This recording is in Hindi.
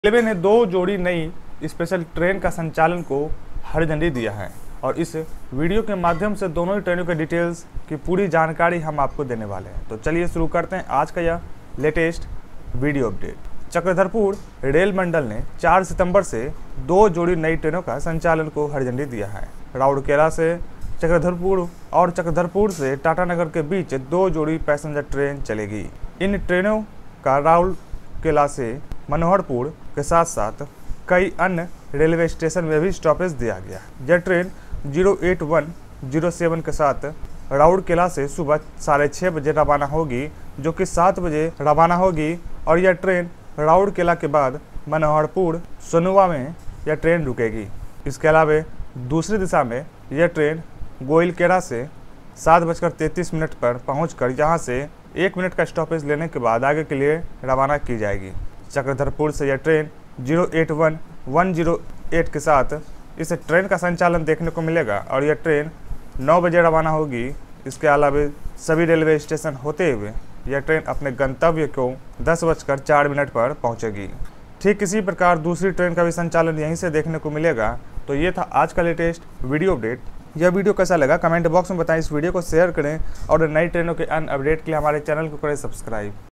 रेलवे ने 2 जोड़ी नई स्पेशल ट्रेन का संचालन को हरी झंडी दिया है और इस वीडियो के माध्यम से दोनों ही ट्रेनों के डिटेल्स की पूरी जानकारी हम आपको देने वाले हैं। तो चलिए शुरू करते हैं आज का यह latest video update. Chakradharpur rail मंडल ने 4 सितंबर से 2 जोड़ी नई ट्रेनों का संचालन को हरी झंडी दिया है। राउरकेला से चक्रधरपुर और चक्रधरपुर से टाटानगर के बीच 2 जोड़ी पैसेंजर ट्रेन चलेगी। इन ट्रेनों का राउरकेला से मनोहरपुर के साथ साथ कई अन्य रेलवे स्टेशन में भी स्टॉपेज दिया गया। यह ट्रेन 08107 के साथ राउरकेला से सुबह 6:30 बजे रवाना होगी, जो कि 7 बजे रवाना होगी और यह ट्रेन राउरकेला के बाद मनोहरपुर सोनुवा में यह ट्रेन रुकेगी। इसके अलावा दूसरी दिशा में यह ट्रेन गोइलकेरा से 7:33 पर पहुंचकर यहां से 1 मिनट का स्टॉपेज लेने के बाद आगे के लिए रवाना की जाएगी। चक्रधरपुर से यह ट्रेन 08108 के साथ इस ट्रेन का संचालन देखने को मिलेगा और यह ट्रेन 9 बजे रवाना होगी। इसके अलावा सभी रेलवे स्टेशन होते हुए यह ट्रेन अपने गंतव्य को 10:04 पर पहुंचेगी। ठीक इसी प्रकार दूसरी ट्रेन का भी संचालन यहीं से देखने को मिलेगा। तो ये था आज का लेटेस्ट वीडियो अपडेट। यह वीडियो कैसा लगा कमेंट बॉक्स में बताएं। इस वीडियो को शेयर करें और नई ट्रेनों के अन्य अपडेट के लिए हमारे चैनल को करें सब्सक्राइब।